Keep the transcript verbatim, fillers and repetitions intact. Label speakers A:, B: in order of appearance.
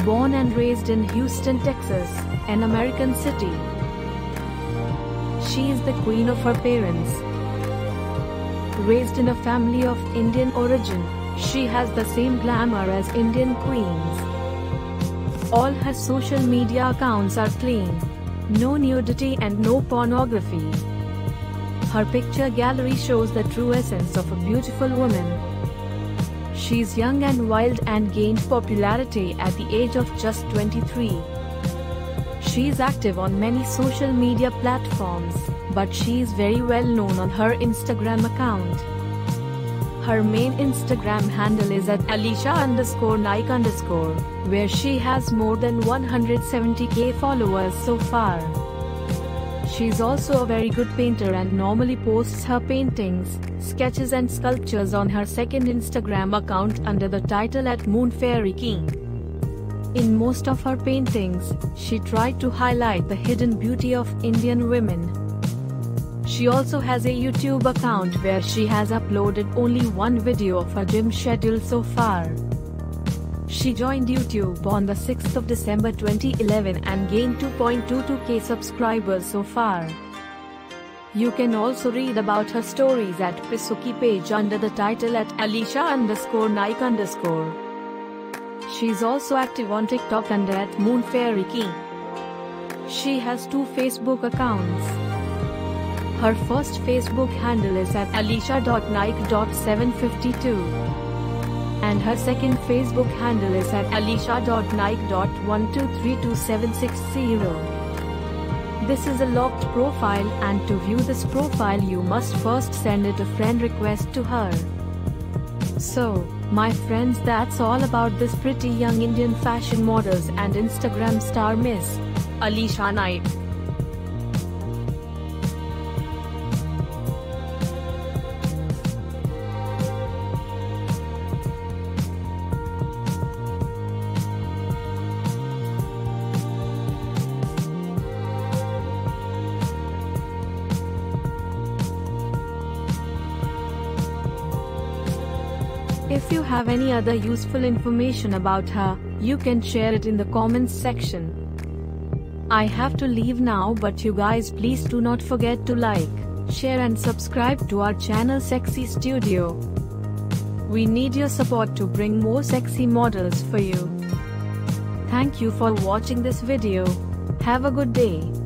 A: Born and raised in Houston, Texas, an American city, she is the queen of her parents. Raised in a family of Indian origin, she has the same glamour as Indian queens. All her social media accounts are clean, no nudity and no pornography. Her picture gallery shows the true essence of a beautiful woman. She's young and wild and gained popularity at the age of just twenty-three. She's active on many social media platforms, but she's very well known on her Instagram account. Her main Instagram handle is at Alicia underscore Naik underscore, where she has more than one hundred seventy K followers so far. She's also a very good painter and normally posts her paintings, sketches and sculptures on her second Instagram account under the title at Moon Fairy King. In most of her paintings, she tried to highlight the hidden beauty of Indian women. She also has a YouTube account where she has uploaded only one video of her gym schedule so far. She joined YouTube on the sixth of December twenty eleven and gained two point two two K subscribers so far. You can also read about her stories at Pisuki page under the title at Alicia underscore Naik underscore. She's also active on TikTok under at Moon Fairy King. She has two Facebook accounts. Her first Facebook handle is at alicia dot naik dot seven five two. And her second Facebook handle is at alicia dot naik dot one two three two seven six zero. This is a locked profile, and to view this profile you must first send it a friend request to her. So, my friends, that's all about this pretty young Indian fashion models and Instagram star Miss Alicia Naik. If you have any other useful information about her, you can share it in the comments section. I have to leave now, but you guys please do not forget to like, share and subscribe to our channel Sexy Studio. We need your support to bring more sexy models for you. Thank you for watching this video. Have a good day.